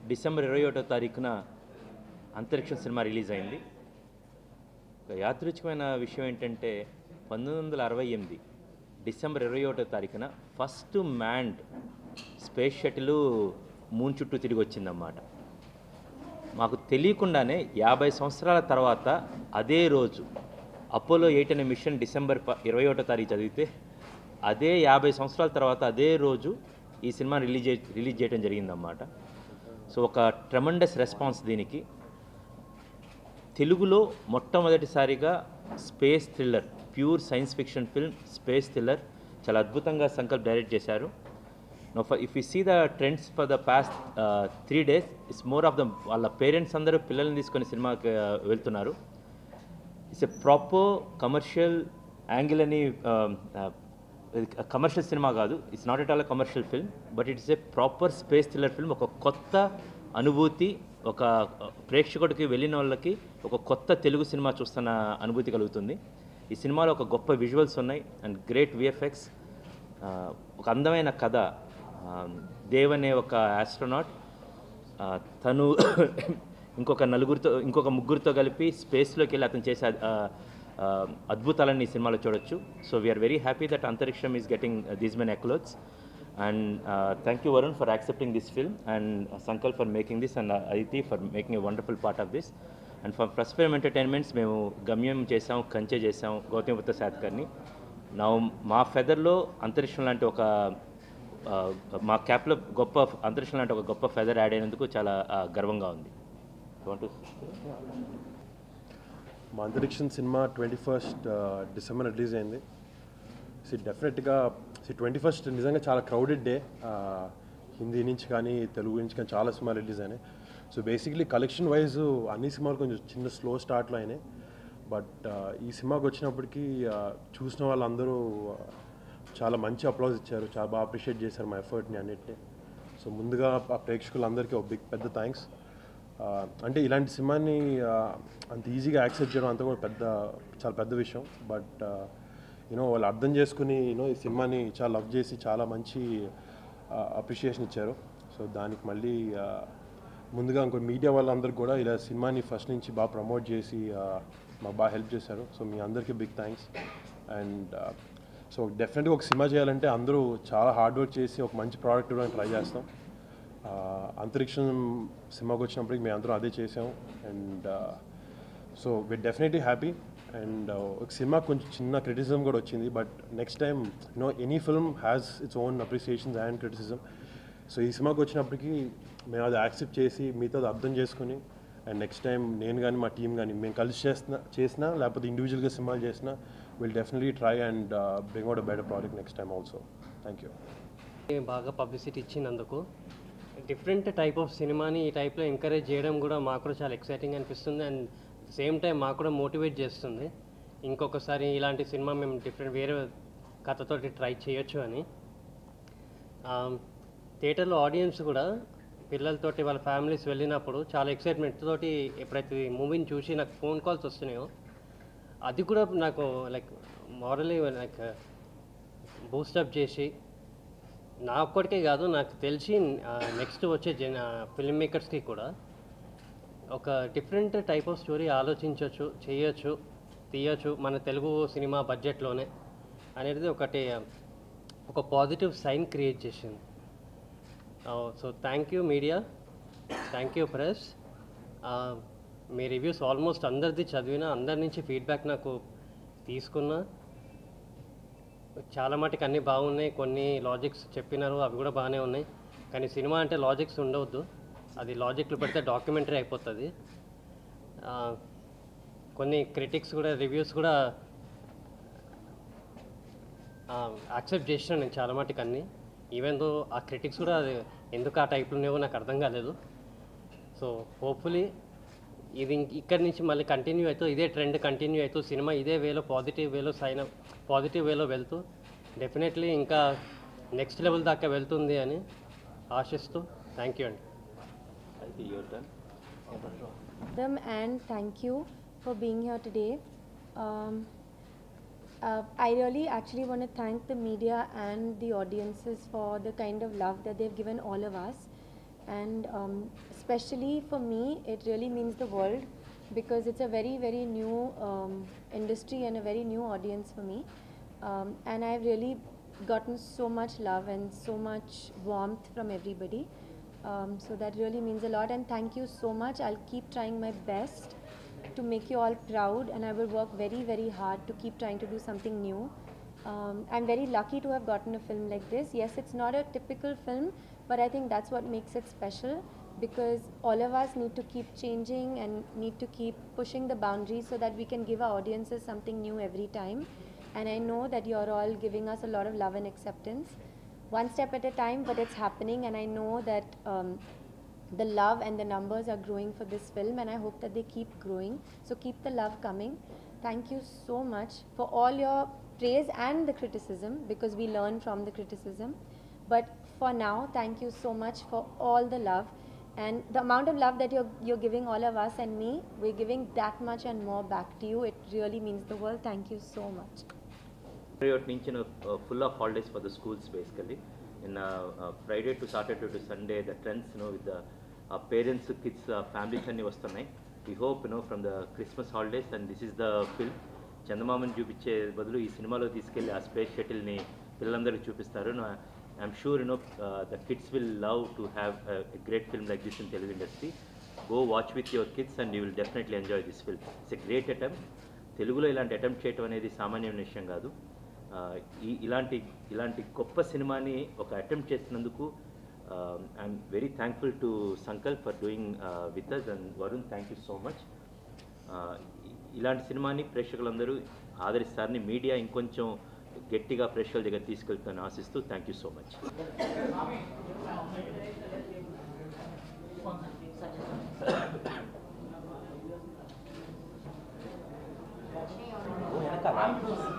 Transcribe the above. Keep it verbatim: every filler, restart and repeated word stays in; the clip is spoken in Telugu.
డిసెంబర్ ఇరవై ఒకటో తారీఖున అంతరిక్షం సినిమా రిలీజ్ అయింది. ఒక యాదృచ్ఛికమైన విషయం ఏంటంటే పంతొమ్మిది వందల అరవై ఎనిమిది డిసెంబర్ ఇరవై ఒకటో తారీఖున first manned space shuttle moon చుట్టూ తిరిగి వచ్చిందన్నమాట. మాకు తెలియకుండానే యాభై సంవత్సరాల తర్వాత అదే రోజు అపోలో ఎయిట్ అనే మిషన్ డిసెంబర్ ఇరవై ఒకటో తారీఖు చదివితే అదే యాభై సంవత్సరాల తర్వాత అదే రోజు ఈ సినిమా రిలీజ్ రిలీజ్ చేయడం జరిగిందన్నమాట. సో ఒక ట్రెమండస్ రెస్పాన్స్ దీనికి. తెలుగులో మొట్టమొదటిసారిగా space thriller, pure science fiction film space thriller చాలా అద్భుతంగా సంకల్ప్ డైరెక్ట్ చేశారు. No for if you see the trends for the past three days it's more of the వాళ్ళ పేరెంట్స్ అందరూ పిల్లల్ని తీసుకొని సినిమాకి వెళ్తున్నారు. It's a proper commercial angle అని, కమర్షియల్ సినిమా కాదు, it's not at all commercial film, but it's a proper space thriller film. ఒక కొత్త అనుభూతి, ఒక ప్రేక్షకుడికి వెళ్ళిన వాళ్ళకి ఒక కొత్త తెలుగు సినిమా చూస్తున్న అనుభూతి కలుగుతుంది. ఈ సినిమాలో ఒక గొప్ప విజువల్స్ ఉన్నాయి అండ్ గ్రేట్ విఎఫ్ఎక్స్, ఒక అందమైన కథ. దేవ్ అనే ఒక ఆస్ట్రోనాట్ తను ఇంకొక నలుగురితో ఇంకొక ముగ్గురితో కలిపి స్పేస్లోకి వెళ్ళి అతను చేసే అద్భుతాలని ఈ సినిమాలో చూడొచ్చు. So we're very happy that Antariksham is getting these men accolades. And thank you Varun for accepting this film and Sankalp for making this and Aditi for making a wonderful part of this. And for plus film entertainments మేము గమ్యం చేసాం, కంచె చేసాం, గౌతమిపుత్ర శాతకర్ని. నా మా ఫెదర్లో అంతరిక్షం లాంటి ఒక మా క్యాప్లో గొప్ప అంతరిక్షం లాంటి ఒక గొప్ప ఫెదర్ యాడ్ అయినందుకు చాలా గర్వంగా ఉంది. మా అంతరిక్షం సినిమా ట్వంటీ ఫస్ట్ డిసెంబర్ రిలీజ్ అయింది. సో డెఫినెట్గా సో ట్వంటీ ఫస్ట్ నిజంగా చాలా క్రౌడెడ్ డే. హిందీ నుంచి కానీ తెలుగు నుంచి కానీ చాలా సినిమాలు రిలీజ్ అయినాయి. సో బేసిక్లీ కలెక్షన్ వైజ్ అన్ని సినిమాలు కొంచెం చిన్న స్లో స్టార్ట్లో అయినాయి. బట్ ఈ సినిమాకి వచ్చినప్పటికీ చూసిన వాళ్ళందరూ చాలా మంచి అప్లాజ్ ఇచ్చారు, చాలా బాగా అప్రిషియేట్ చేశారు మా ఎఫర్ట్ని అన్నిటిని. సో ముందుగా ఆ ప్రేక్షకులందరికీ ఒక బిగ్ పెద్ద థ్యాంక్స్. అంటే ఇలాంటి సినిమాని అంత ఈజీగా యాక్సెప్ట్ చేయడం అంతా కూడా పెద్ద చాలా పెద్ద విషయం. బట్ యూనో వాళ్ళు అర్థం చేసుకుని యూనో ఈ సినిమాని చాలా లవ్ చేసి చాలా మంచి అప్రిషియేషన్ ఇచ్చారు. సో దానికి మళ్ళీ ముందుగా ఇంకో మీడియా వాళ్ళందరికీ కూడా ఇలా సినిమాని ఫస్ట్ నుంచి బాగా ప్రమోట్ చేసి మాకు బాగా హెల్ప్ చేశారు. సో మీ అందరికీ బిగ్ థ్యాంక్స్. అండ్ సో డెఫినెట్గా ఒక సినిమా చేయాలంటే అందరూ చాలా హార్డ్ వర్క్ చేసి ఒక మంచి ప్రోడక్ట్ ఇవ్వడానికి ట్రై చేస్తాం. అంతరిక్షం సినిమాకి వచ్చినప్పటికి మేము అందరూ అదే చేసాం. And so we're definitely happy. And ఒక సినిమా కొంచెం చిన్న క్రిటిసిజం కూడా వచ్చింది. But next time no any film has its own appreciations and criticism. So ఈ సినిమాకి వచ్చినప్పటికీ మేము అది యాక్సెప్ట్ చేసి మీతో అది అర్థం చేసుకుని అండ్ నెక్స్ట్ టైం నేను కానీ మా టీం కానీ మేము కలిసి చేసిన చేసినా లేకపోతే ఇండివిజువల్గా సినిమాలు చేసినా will definitely try and bring out a better project next time also. Thank you. బాగా పబ్లిసిటీ ఇచ్చినందుకు డిఫరెంట్ టైప్ ఆఫ్ సినిమాని ఈ టైప్లో ఎంకరేజ్ చేయడం కూడా మాకు కూడా చాలా ఎక్సైటింగ్ అనిపిస్తుంది. అండ్ సేమ్ టైం మాకు కూడా మోటివేట్ చేస్తుంది ఇంకొకసారి ఇలాంటి సినిమా మేము డిఫరెంట్ వేరే కథతోటి ట్రై చేయొచ్చు అని. థియేటర్లో ఆడియన్స్ కూడా పిల్లలతోటి వాళ్ళ ఫ్యామిలీస్ వెళ్ళినప్పుడు చాలా ఎక్సైట్మెంట్ తోటి ఎప్పుడైతే మూవీని చూసి నాకు ఫోన్ కాల్స్ వస్తున్నాయో అది కూడా నాకు లైక్ మోరలీ లైక్ బూస్టప్ చేసి నా ఒక్కడికే కాదు నాకు తెలిసి నెక్స్ట్ వచ్చే జన ఫిల్మ్ మేకర్స్కి కూడా ఒక డిఫరెంట్ టైప్ ఆఫ్ స్టోరీ ఆలోచించవచ్చు, చేయొచ్చు, తీయచ్చు మన తెలుగు సినిమా బడ్జెట్లోనే అనేది ఒకటి ఒక పాజిటివ్ సైన్ క్రియేట్ చేసింది. So thank you media, thank you press. మీ రివ్యూస్ ఆల్మోస్ట్ అందరిది చదివిన, అందరి నుంచి ఫీడ్బ్యాక్ నాకు తీసుకున్నా. చాలా మటుకు అన్నీ బాగున్నాయి, కొన్ని లాజిక్స్ చెప్పినారు అవి కూడా బాగానే ఉన్నాయి. కానీ సినిమా అంటే లాజిక్స్ ఉండవద్దు, అది లాజిక్లు పెడితే డాక్యుమెంటరీ అయిపోతుంది. కొన్ని క్రిటిక్స్ కూడా రివ్యూస్ కూడా యాక్సెప్ట్ చేసిన నేను చాలా మటుకు అన్నీ. ఈవెన్ దో ఆ క్రిటిక్స్ కూడా ఎందుకు ఆ టైప్లో ఉన్నాయో నాకు అర్థం కాలేదు. సో హోప్ఫుల్లీ ఇది ఇక్కడి నుంచి మళ్ళీ కంటిన్యూ అవుతూ ఇదే ట్రెండ్ కంటిన్యూ అవుతూ సినిమా ఇదే వేలో పాజిటివ్ వేలో సైన్ పాజిటివ్ వేలో వెళ్తూ డెఫినెట్లీ ఇంకా నెక్స్ట్ లెవెల్ దాకా వెళ్తుంది అని ఆశిస్తూ థ్యాంక్ యూ అండి. And thank you for being here today. Um, uh, I really actually want to thank the media and the audiences for the kind of love that they've given all of us. And um, especially for me, it really means the world because it's a very, very new um, industry and a very new audience for me. Um, and I've really gotten so much love and so much warmth from everybody. Um, so that really means a lot, and thank you so much. I'll keep trying my best to make you all proud, and I will work very, very hard to keep trying to do something new. Um, I'm very lucky to have gotten a film like this. Yes, it's not a typical film, but I think that's what makes it special, because all of us need to keep changing and need to keep pushing the boundaries so that we can give our audiences something new every time. And I know that you're all giving us a lot of love and acceptance. One step at a time, but it's happening, and I know that um, the love and the numbers are growing for this film, and I hope that they keep growing. So keep the love coming. Thank you so much for all your praise and the criticism, because we learn from the criticism. But for now, thank you so much for all the love. And the amount of love that you're, you're giving all of us and me, we're giving that much and more back to you. It really means the world. Thank you so much. నుంచి full of holidays for the schools basically. In uh, uh, Friday to Saturday to Sunday, the trends, you know, with the uh, parents, kids, uh, families అన్ని వస్తున్నాయి. We hope, you know, from the Christmas holidays, and this is the film. చందమామని చూపించే బదులు ఈ సినిమాలో తీసుకెళ్ళి ఆ స్పేస్ షటిల్ని పిల్లలందరికీ చూపిస్తారు. I'm sure, you know, the kids will love to have a great film like this in Telugu industry. Go watch with your kids and you will definitely enjoy this film. It's a great attempt. తెలుగులో ఇలాంటి అటెంప్ట్ చేయడం అనేది సామాన్యమైన విషయం కాదు. ఈ ఇలాంటి ఇలాంటి గొప్ప సినిమాని ఒక అటెంప్ట్ చేసినందుకు I'm very thankful to Sankalp for doing with us, and Varun, thank you so much. ఇలాంటి సినిమాని ప్రేక్షకులందరూ ఆదరిస్తారని, మీడియా ఇంకొంచెం గట్టిగా ప్రేక్షకుల దగ్గర తీసుకెళ్తానని ఆశిస్తూ థ్యాంక్ యూ సో మచ్. వెనకాల